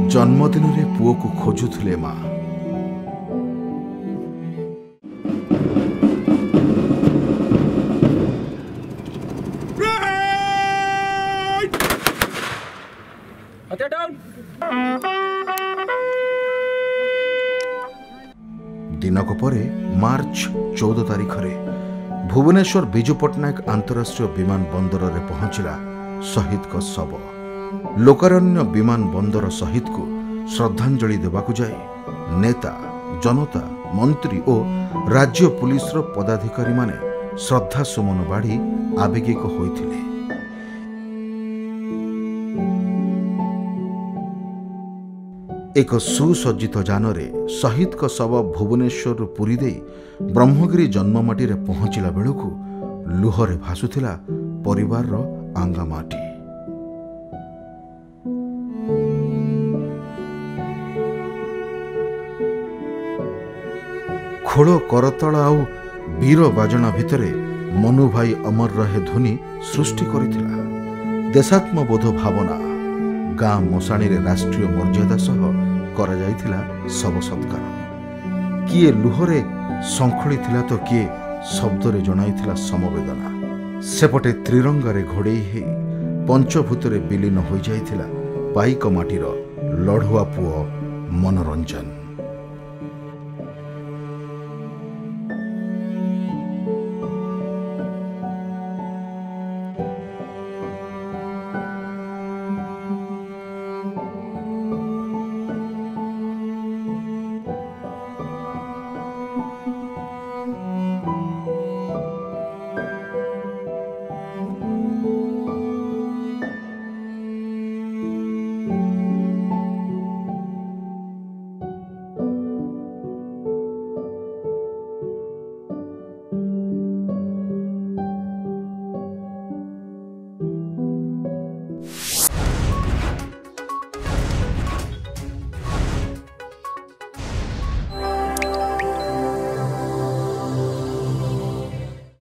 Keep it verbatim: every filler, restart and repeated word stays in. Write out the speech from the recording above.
जन्मदिन रे पुओ को खोजुले माँ। दिनक परे मार्च चौदह तारीख रे भुवनेश्वर बिजू पट्टनायक अंतरराष्ट्रीय विमान बंदर रे पहुंचला शहीद का शव। लोकारण्य विमान बंदर शहीद को श्रद्धांजलि देवाकु जाए नेता जनता मंत्री और राज्य पुलिस रो पदाधिकारी माने श्रद्धा सुमन बाढ़ी आवेगिक होइथिले। एक सुसज्जित जानरे शहीद का शव भुवनेश्वर पुरी दे ब्रह्मगिरी जन्ममाटी रे पहुंचला बेलू लुहरे भासुथिला परिवार रो आंगामाटी। खोल करतल आउ वीर बाजना भितरे मनु भाई अमर रहे ध्वनि सृष्टि करिथिला। देशात्मबोध भावना गाँ मशाणी रे राष्ट्रीय मर्यादा सह करा जाइथिला शव सत्कार। किए लुहरे संखड़ी थिला तो किए शब्दरे जणाइथिला समवेदना। सेपटे त्रिरंगारे घोड़ेई हे पंचभूतरे विलीन होई जाइथिला पाइक माटीर लढ़ुआ पुओ मनोरंजन।